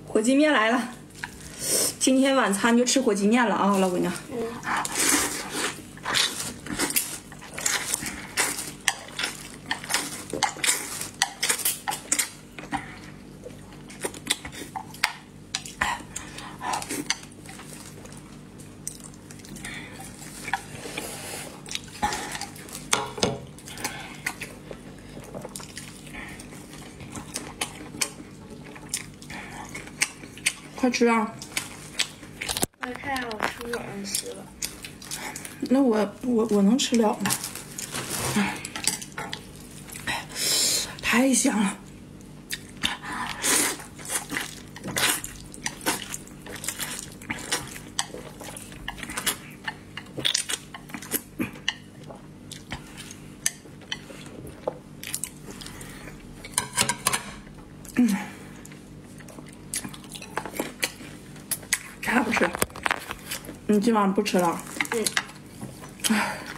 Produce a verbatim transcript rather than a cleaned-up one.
火鸡面来了，今天晚餐就吃火鸡面了啊，老姑娘。嗯。快吃啊！ 那太好吃了，嗯，吃了。 那我我我能吃了吗？太香了！嗯。还不吃？你今晚不吃了？ 嗯。 唉。